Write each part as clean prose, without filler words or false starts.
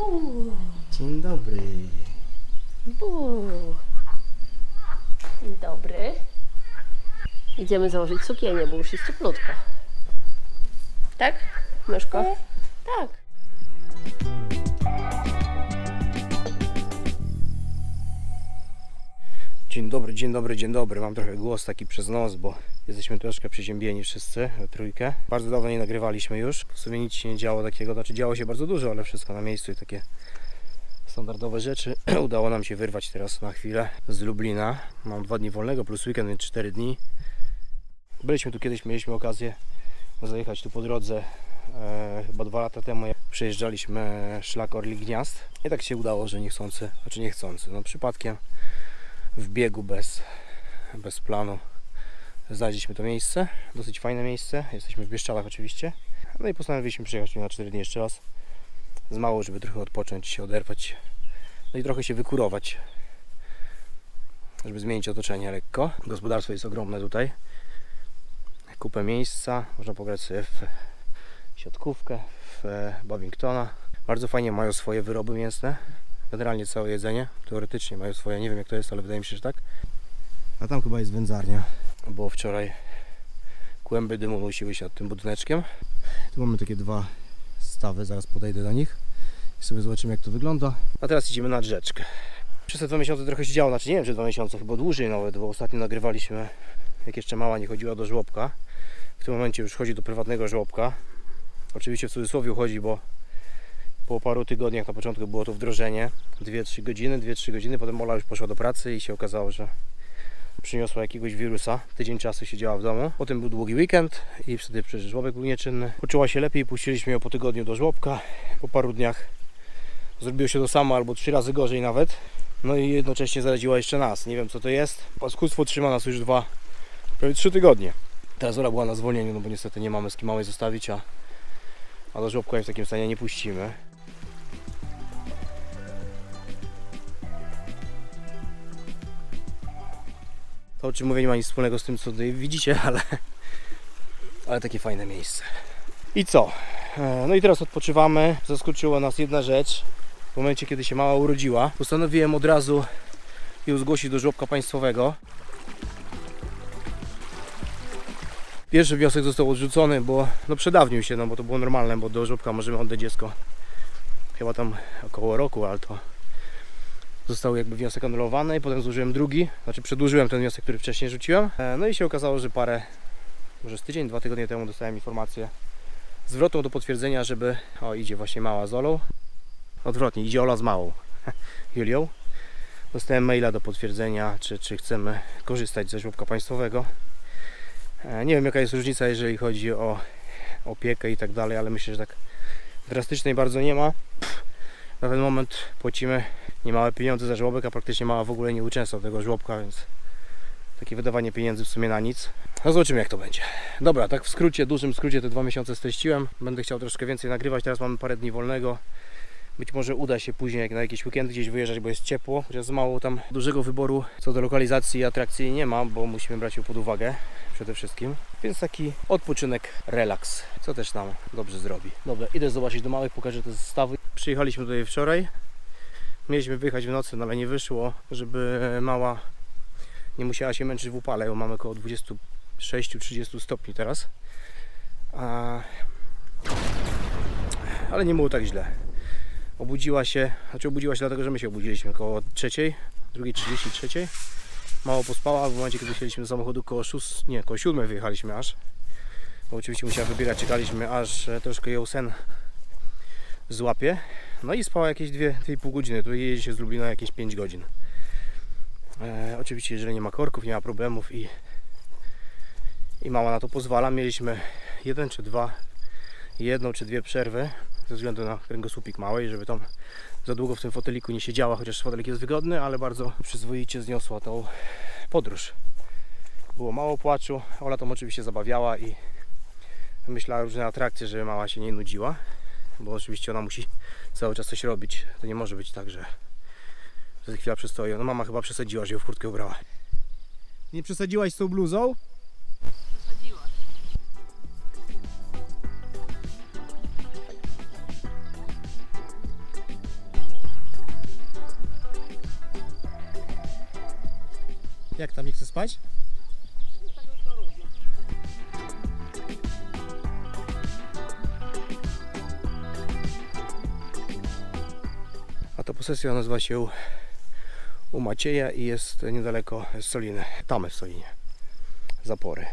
Dzień dobry. Dzień dobry. Idziemy założyć sukienię, bo już jest cieplutko. Tak, myszko? Tak. Dzień dobry, dzień dobry, dzień dobry. Mam trochę głos taki przez nos, bo jesteśmy troszkę przeziębieni wszyscy we trójkę. Bardzo dawno nie nagrywaliśmy już. W sumie nic się nie działo takiego, znaczy działo się bardzo dużo, ale wszystko na miejscu i takie standardowe rzeczy. Udało nam się wyrwać teraz na chwilę z Lublina. Mam 2 dni wolnego plus weekend, więc 4 dni. Byliśmy tu kiedyś, mieliśmy okazję zajechać tu po drodze chyba 2 lata temu, jak przejeżdżaliśmy szlak Orlik Gniazd. I tak się udało, że niechcący, znaczy niechcący, no przypadkiem w biegu bez planu znaleźliśmy to miejsce, dosyć fajne miejsce. Jesteśmy w Bieszczadach oczywiście. No i postanowiliśmy przyjechać na 4 dni jeszcze raz z mało, żeby trochę odpocząć się, oderwać, no i trochę się wykurować, żeby zmienić otoczenie lekko. Gospodarstwo jest ogromne tutaj, kupę miejsca, można pograć sobie w siatkówkę, w badmintona. Bardzo fajnie mają swoje wyroby mięsne. Generalnie całe jedzenie, teoretycznie mają swoje, nie wiem jak to jest, ale wydaje mi się, że tak. A tam chyba jest wędzarnia, bo wczoraj kłęby dymu unosiły się nad tym budyneczkiem. Tu mamy takie 2 stawy, zaraz podejdę do nich i sobie zobaczymy jak to wygląda. A teraz idziemy nad rzeczkę. Przez te 2 miesiące trochę się działo, znaczy nie wiem czy 2 miesiące, chyba dłużej nawet, bo ostatnio nagrywaliśmy, jak jeszcze mała nie chodziła do żłobka. W tym momencie już chodzi do prywatnego żłobka. Oczywiście w cudzysłowie chodzi, bo po paru tygodniach na początku było to wdrożenie, 2-3 godziny, potem Ola już poszła do pracy i się okazało, że przyniosła jakiegoś wirusa. Tydzień czasu siedziała w domu, potem był długi weekend i wtedy przecież żłobek był nieczynny. Poczuła się lepiej, puściliśmy ją po tygodniu do żłobka. Po paru dniach zrobiło się to samo albo 3 razy gorzej nawet. No i jednocześnie zaraziła jeszcze nas. Nie wiem co to jest. Paskudstwo trzyma nas już prawie 3 tygodnie. Teraz Ola była na zwolnieniu, no bo niestety nie mamy z kim małej zostawić, a do żłobka jej w takim stanie nie puścimy. To o czym mówię nie ma nic wspólnego z tym co tutaj widzicie, ale takie fajne miejsce. I co? No i teraz odpoczywamy. Zaskoczyła nas jedna rzecz. W momencie kiedy się mała urodziła, postanowiłem od razu ją zgłosić do żłobka państwowego. Pierwszy wniosek został odrzucony, bo przedawnił się, no bo to było normalne, bo do żłobka możemy oddać dziecko chyba tam około roku, ale to został jakby wniosek anulowany i potem złożyłem drugi, znaczy przedłużyłem ten wniosek, który wcześniej rzuciłem. No i się okazało, że może z tydzień, 2 tygodnie temu dostałem informację zwrotną do potwierdzenia, żeby, idzie właśnie mała z Olą, odwrotnie, idzie Ola z małą Julią. Dostałem maila do potwierdzenia, czy chcemy korzystać ze żłobka państwowego. Nie wiem jaka jest różnica, jeżeli chodzi o opiekę i tak dalej, ale myślę, że tak drastycznej bardzo nie ma. Na ten moment płacimy niemałe pieniądze za żłobek, a praktycznie mała w ogóle nie uczęszcza do tego żłobka, więc takie wydawanie pieniędzy w sumie na nic. No zobaczymy jak to będzie. Dobra, tak w skrócie, dużym skrócie te 2 miesiące streściłem. Będę chciał troszkę więcej nagrywać, teraz mamy parę dni wolnego. Być może uda się później jak na jakiś weekend gdzieś wyjeżdżać, bo jest ciepło, chociaż mało tam dużego wyboru co do lokalizacji i atrakcji nie ma, bo musimy brać ją pod uwagę przede wszystkim. Więc taki odpoczynek, relaks, co też nam dobrze zrobi. Dobra, idę zobaczyć do małych, pokażę te zestawy. Przyjechaliśmy tutaj wczoraj. Mieliśmy wyjechać w nocy, no ale nie wyszło, żeby mała nie musiała się męczyć w upale, bo mamy około 26-30 stopni teraz. Ale nie było tak źle. Obudziła się dlatego, że my się obudziliśmy około 2:30, mało pospała, w momencie kiedy wsiedliśmy do samochodu koło 7 wyjechaliśmy aż. Bo oczywiście musiała wybierać, czekaliśmy aż troszkę ją sen złapie. No i spała jakieś 2,5 godziny, tu jedzie się z Lublina jakieś 5 godzin. Oczywiście jeżeli nie ma korków, nie ma problemów i mała na to pozwala. Mieliśmy 1 czy 2 przerwy ze względu na kręgosłupik małej, żeby tam za długo w tym foteliku nie siedziała, chociaż fotelik jest wygodny, ale bardzo przyzwoicie zniosła tą podróż. Było mało płaczu, Ola tam oczywiście zabawiała i wymyślała różne atrakcje, żeby mała się nie nudziła, bo oczywiście ona musi cały czas coś robić. To nie może być tak, że za chwilę przystoi. No mama chyba przesadziła, że ją w kurtkę ubrała. Nie przesadziłaś z tą bluzą? Przesadziła. Jak tam, nie chce spać? A to posesja nazywa się u Macieja i jest niedaleko Soliny. Tamy w Solinie. Zapory.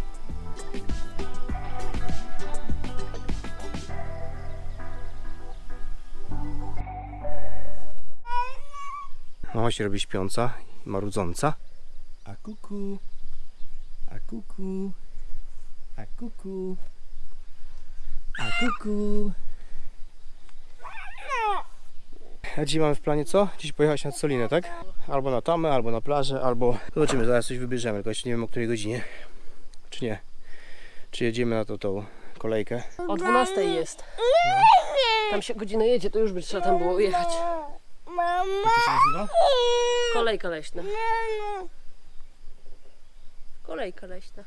Mama się robi śpiąca i marudząca. A kuku, a kuku, a kuku, a kuku. A dzisiaj mamy w planie co? Dziś pojechać na Solinę, tak? Albo na tamę, albo na plażę, albo... Zobaczymy, zaraz coś wybierzemy, tylko jeszcze nie wiem o której godzinie. Czy nie? Czy jedziemy na tą kolejkę? O 12 jest. Tam się godzinę jedzie, to już by trzeba tam było jechać. Jak to się nazywa? Kolejka leśna. Kolejka leśna.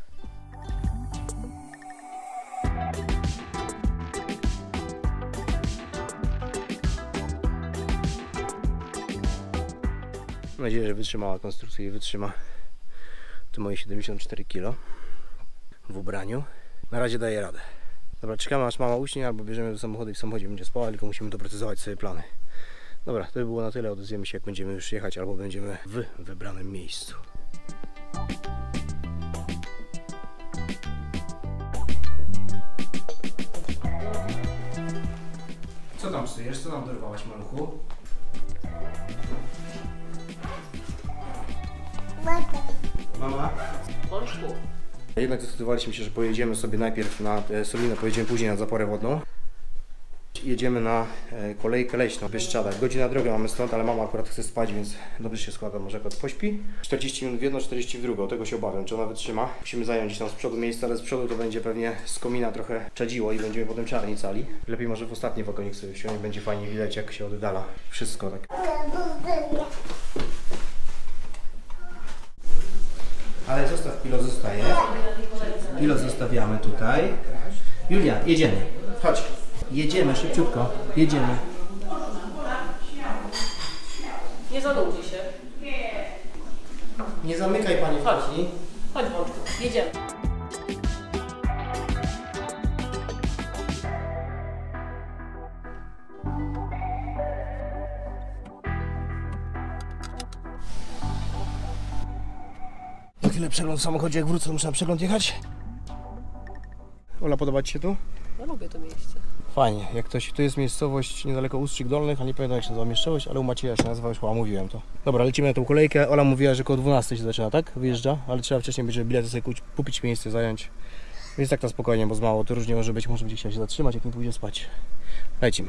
Mam nadzieję, że wytrzymała konstrukcja i wytrzyma to moje 74 kg w ubraniu. Na razie daje radę. Dobra, czekamy aż mama uśnie, albo bierzemy do samochodu i w samochodzie będzie spała, tylko musimy doprecyzować sobie plany. Dobra, to by było na tyle. Odezwiemy się, jak będziemy już jechać, albo będziemy w wybranym miejscu. Co tam psujesz? Co nam dorwałaś, maluchu? Mama? Polsku. Jednak zdecydowaliśmy się, że pojedziemy sobie najpierw na Solinę, pojedziemy później na Zaporę Wodną. Jedziemy na kolejkę leśną w Bieszczadach. Godzina drogi mamy stąd, ale mama akurat chce spać, więc dobrze się składa, może akurat pośpi. 40 minut w jedną, 40 w drugą, tego się obawiam, czy ona wytrzyma. Musimy zająć gdzieś tam z przodu miejsce, ale z przodu to będzie pewnie z komina trochę czadziło i będziemy potem czarni cali. Lepiej może w ostatni wagonik sobie wsiąść, będzie fajnie widać, jak się oddala wszystko tak. Ale zostaw, Pilo zostaje. Pilo zostawiamy tutaj. Julia, jedziemy. Chodź. Jedziemy szybciutko. Jedziemy. Nie zanudzi się. Nie zamykaj pani wchodzi. Chodź Bączku, jedziemy. Za chwilę przegląd w samochodzie, jak wrócę, muszę na przegląd jechać. Ola, podoba Ci się tu? Ja lubię to miejsce. Fajnie, jak ktoś, to jest miejscowość niedaleko Ustrzyk Dolnych, a nie pamiętam jak się nazywa miejscowość, ale u Macieja się nazywa, już chyba mówiłem to. Dobra, lecimy na tą kolejkę. Ola mówiła, że około 12 się zaczyna, tak? Wyjeżdża, ale trzeba wcześniej będzie bilety sobie kupić, miejsce zająć. Więc tak na spokojnie, bo z mało to różnie może będzie chciał się zatrzymać, jak nie pójdzie spać. Lecimy.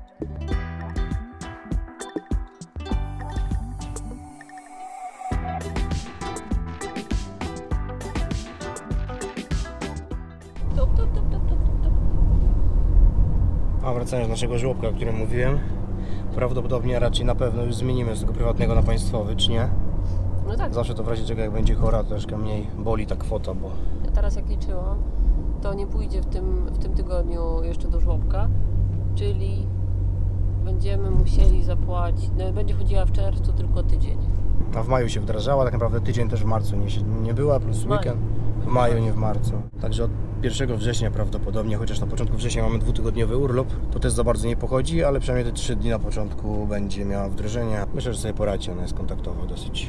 A wracając do naszego żłobka, o którym mówiłem, prawdopodobnie raczej na pewno już zmienimy z tego prywatnego na państwowy, czy nie? No tak. Zawsze to w razie czego jak będzie chora, to troszkę mniej boli ta kwota, bo... Ja teraz jak liczyłam, to nie pójdzie w tym tygodniu jeszcze do żłobka, czyli będziemy musieli zapłacić, no będzie chodziła w czerwcu tylko tydzień. A w maju się wdrażała, tak naprawdę tydzień też w marcu nie była, plus weekend. W maju, nie w marcu. Także od 1 września prawdopodobnie, chociaż na początku września mamy 2-tygodniowy urlop, to też za bardzo nie pochodzi, ale przynajmniej te 3 dni na początku będzie miała wdrożenia. Myślę, że sobie poradzi, ona jest kontaktowa dosyć.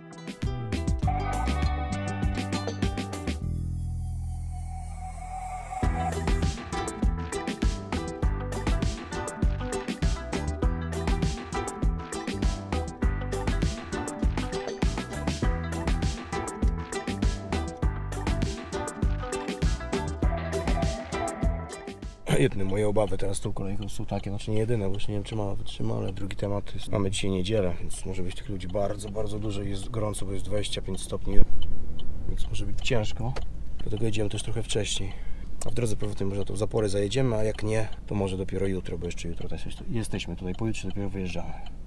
Jedne moje obawy teraz z tą kolejką są takie, znaczy nie jedyne, bo jeszcze nie wiem, czy mama wytrzyma, ale drugi temat jest, mamy dzisiaj niedzielę, więc może być tych ludzi bardzo, bardzo dużo i jest gorąco, bo jest 25 stopni, więc może być ciężko, dlatego jedziemy też trochę wcześniej. A w drodze powrotnej może to w Zapory zajedziemy, a jak nie, to może dopiero jutro, bo jeszcze jutro też jesteśmy tutaj, pojutrze dopiero wyjeżdżamy.